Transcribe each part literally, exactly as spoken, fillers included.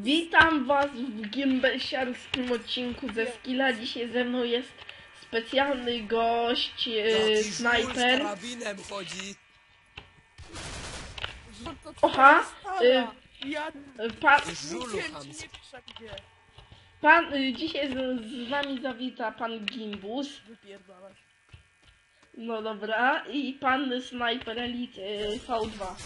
Witam was w gimbesiarskim odcinku ze Skilla. Dzisiaj ze mną jest specjalny gość, e, snajper. Z karabinem chodzi. Oha, e, Ja pan, Żulu mówiłem ci, chamski. nie piszę gdzie. pan e, dzisiaj z, z nami zawita pan Gimbus. Wypierdalać. No dobra, i pan snajper Elite e, V dwa.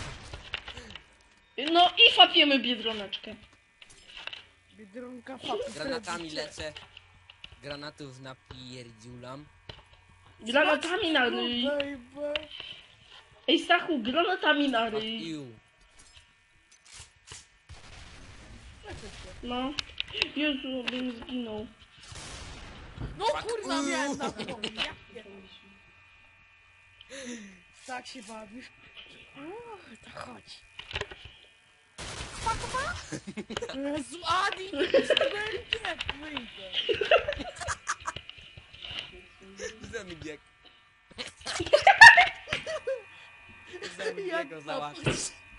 No i fapiemy Biedroneczkę. Biedronka fapy. Granatami lecę. Granatów napierdziulam. Granatami na ryj. Baby. Ej Stachu, granatami na Fuck ryj. you. Lecę się. No. Jezu, bym zginął. No kurwa, miałem na to. Ja pierdolę. Tak się bawisz. O, to chodź. Jezu, Adi, z tego nie wyjdę. Zemibieg. Jak Zemibiego to załatwić.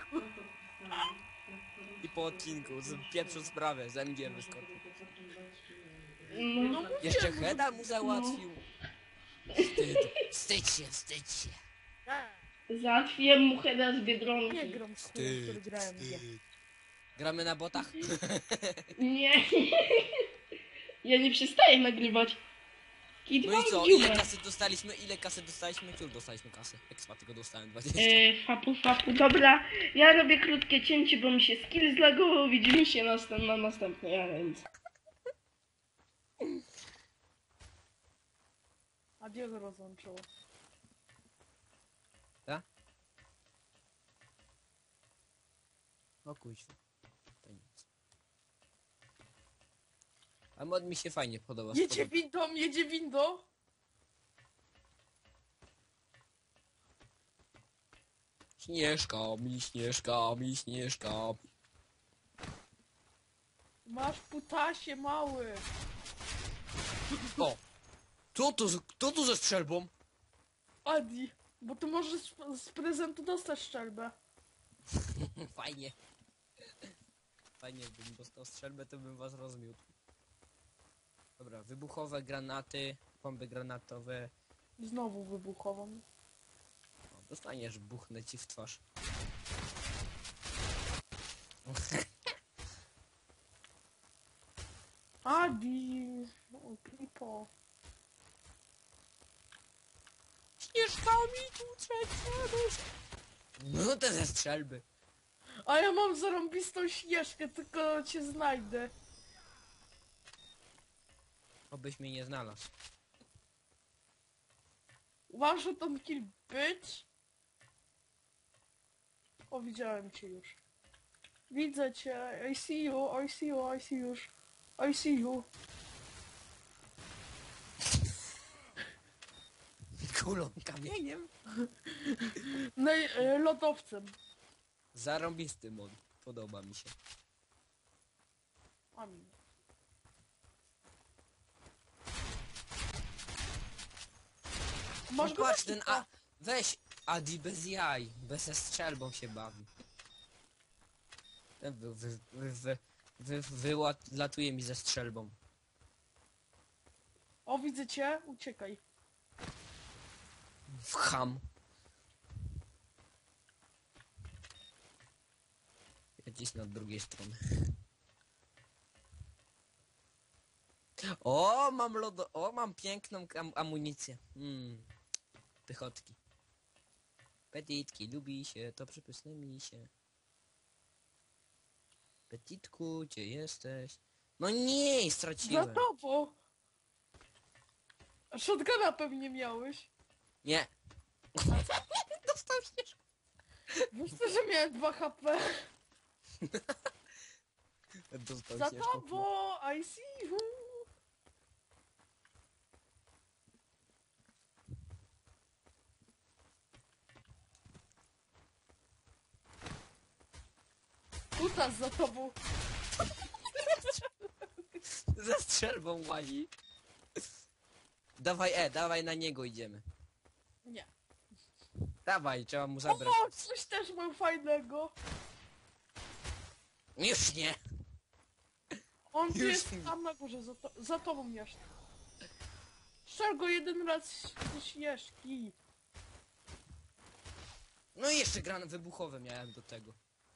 I po odcinku, z pierwszą sprawę, Zemgier wyskoczył. No. No Jeszcze mówię, Heda mu załatwił. Wstyd, wstydź się, wstydź się. że Załatwiłem mu heada z Nie Biedronki. gram z chłopem, który grałem gdzie. Gramy na botach? Nie. Ja nie przestaję nagrywać. Kid No i co, mam ile dziurę. kasy dostaliśmy? Ile kasy dostaliśmy? Ciul dostaliśmy kasę. Ekspa tylko dostałem dwadzieścia. E, fapu, fapu. Dobra, ja robię krótkie cięcie, bo mi się skill zlagował. Widzimy się następ na następnej arence. Adios rozłączyło. Tak? No kuźwa. To nic. A mod mi się fajnie podoba. Jedzie spodobał. windą, jedzie windą. Śnieżka mi, śnieżka mi, śnieżka. Masz putasie mały. O! Co to, z- kto tu ze strzelbą? Adi, bo ty możesz z, z prezentu dostać szczelbę. Fajnie. Fajnie, bym dostał strzelbę, to bym was rozmiótł. Dobra, wybuchowe granaty, bomby granatowe. Znowu wybuchową. O, dostaniesz, buchnę ci w twarz. Adi, o, klipo. Śnieżka mi tu trzeba. No te ze strzelby. A ja mam zarąbistą śnieżkę, tylko cię znajdę. Obyś mnie nie znalazł. One shot on kill, bitch. O, widziałem cię już. Widzę cię. I see you, I see you, I see you. I see you. Kulą, kamieniem. No i e, lodowcem. Zarąbisty mod. Podoba mi się. Amin. No Masz go patrz, na ten a... Weź Adi bez jaj. Bez ze strzelbą się bawi. Ten wy, wy, wy, wy, wy, wylatuje mi ze strzelbą. O, widzę cię, uciekaj. W ham. Ja cisnę od drugiej strony. O, mam lodo... O, mam piękną am amunicję. Mm. Pychotki. Petitki, lubi się, to przypysne mi się. Petitku, gdzie jesteś? No nie, Za straciłem. tobą. A shotguna pewnie miałeś. Nie. Dostał śnieżkę. Wiesz co, że miałem dwa H P. Dostał Za śnieżką. tobą, I see you. Kutas za tobą. Ze strzelbą łazi. Dawaj E, dawaj na niego idziemy. Nie. Dawaj, trzeba mu zabrać. O, coś też mam fajnego. Już nie. On tu Już jest mi- tam na górze, za, to, za tobą jeszcze. Strzel go jeden raz do śnieżki. No i jeszcze granat wybuchowy miałem do tego.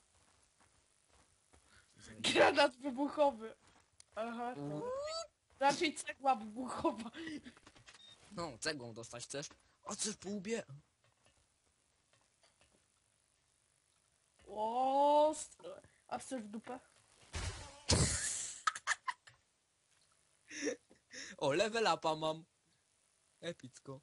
Granat wybuchowy. Aha, to. Raczej cegła wybuchowa. No, cegłą dostać chcesz? A chcesz po łbie? O, st- a chcesz w dupę? O, level upa mam. Epicko.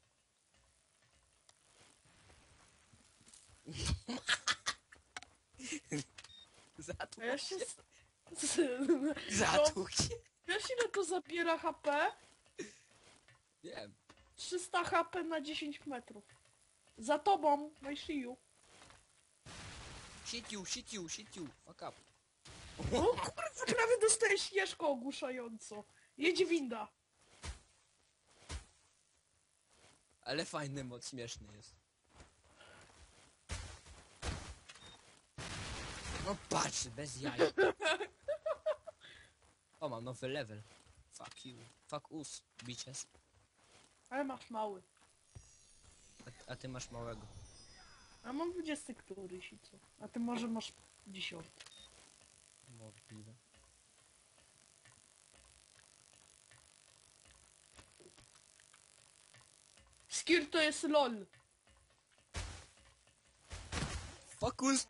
Zatłuk A ja się... się. s- s- Zatłuk się. Wiesz ile to zabiera H P? Wiem. trzysta H P na dziesięć metrów. Za tobą, my see you. Shit you, shit you, shit you. Fuck up. O kurwa, prawie dostaję śnieżkę ogłuszająco. Jedzie winda. Ale fajny mod, śmieszny jest. No patrz, bez jaj. O, mam nowy level. Fuck you. Fuck us, bitches. Ale masz mały. A, a ty masz małego. A mam dwudziesty któryś i co? A ty może masz dziesiąty. Możliwe. Skir to jest lol. Fuck us.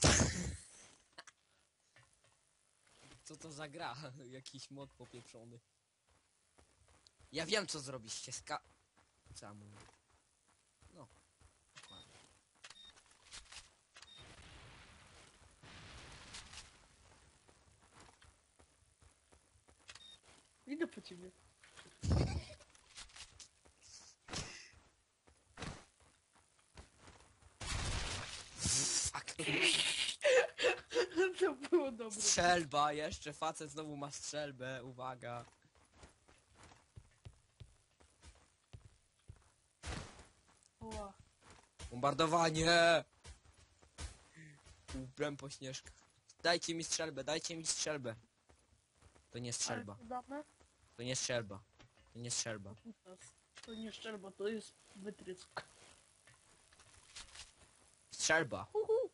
Co to za gra? Jakiś mod popieprzony. Ja wiem co zrobić, ska... Co ja mówię? No. Dokładnie. Idę po ciebie. Fuck. To było dobre. Strzelba, jeszcze facet znowu ma strzelbę, uwaga. Oła. Bombardowanie! Ubrem po śnieżkach. Dajcie mi strzelbę, dajcie mi strzelbę. To nie strzelba, Ale to dane? to nie strzelba. To nie strzelba. Kutas. To nie szczerba, to jest wytrysk. Strzelba. Uhu.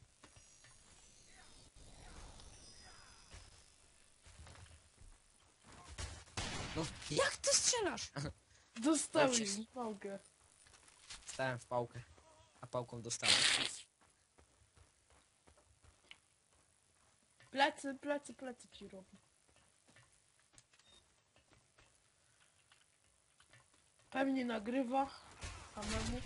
No, jak ty strzelasz? Dostałeś Dobrze. pałkę. Stałem w pałkę, a pałką dostałem. Plecy, plecy, plecy ci robi. Pewnie nagrywa. Samemu.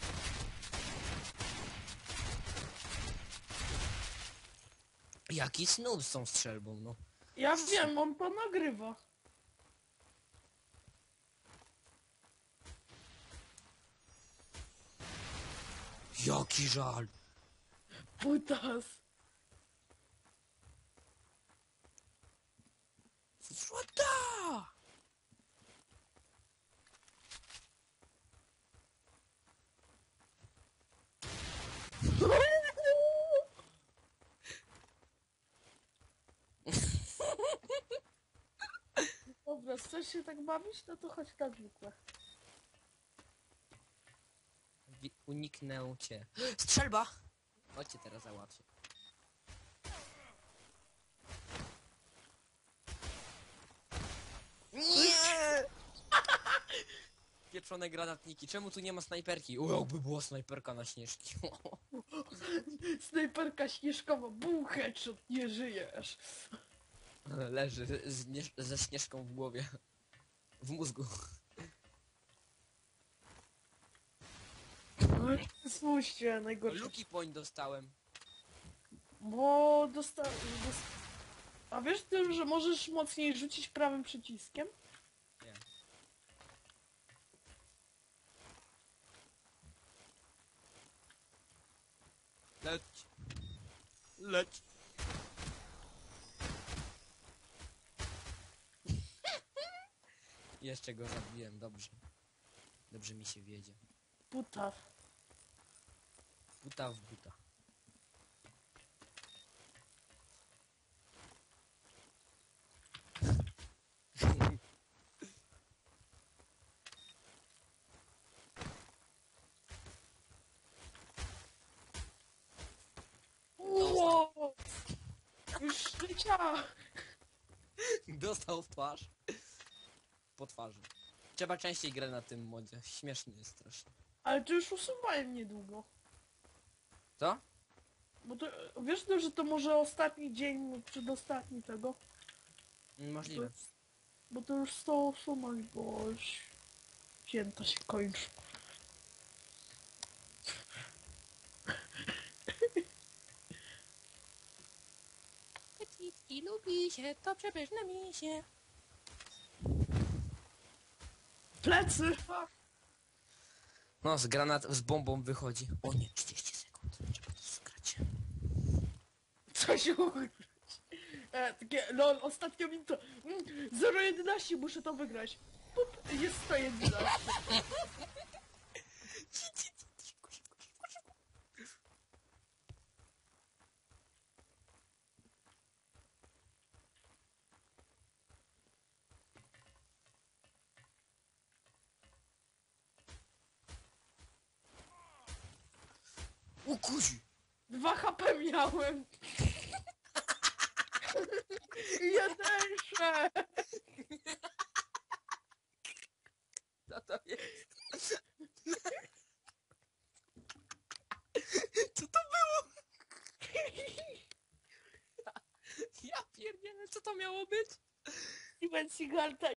Jaki snub z tą strzelbą, no. Ja wiem, on to nagrywa. Jaki żal. Putas. Złota! Dobra, chcesz się tak bawić? No to chodź na zwykłe. Wi- Uniknę cię. Strzelba! Chodźcie teraz załatwię. Nie! Pieprzone granatniki. Czemu tu nie ma snajperki? O, jakby była snajperka na śnieżki. Snajperka śnieżkowa, bum, headshot, nie żyjesz. Leży z nie- ze śnieżką w głowie. W mózgu. Słuchajcie, najgorsze. Lucky point dostałem. Bo dostałem... Dost... A wiesz ty, że możesz mocniej rzucić prawym przyciskiem? Nie. Leć. Leć. Jeszcze go zabiłem, dobrze. Dobrze mi się wiedzie. Puta. Buta w buta. Cia! Dostał w twarz. Po twarzy. Trzeba częściej grać na tym modzie. Śmieszny jest strasznie. Ale to już usuwałem niedługo. Co? Bo to, wiesz to, że to może ostatni dzień, przedostatni tego? Możliwe. Bo to już sto usunąć, bo już święta się kończy. Petitki lubi się, to przepyszne misie. Plecy! No, z granat, z bombą wychodzi. O nie, trzydzieści sekund. Trzeba to skrać. Co się ugrać? E, takie, lol, ostatnio mi to... Mm, zero jedenaście, muszę to wygrać. Pup, jest sto jedenaście. Szybko, szybko, szybko, szybko. O kuzi! Dwa H P miałem. I ja też. Co to jest? Co to było? Ja pierdzielę, co to miało być? Steven Seagal